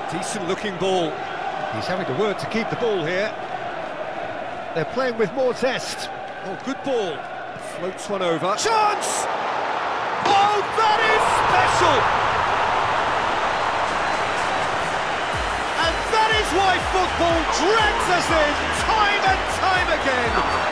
Decent looking ball. He's having to work to keep the ball here. They're playing with more zest. Oh, good ball. Floats one over. Chance! Oh, that is special! And that is why football drags us in time and time again.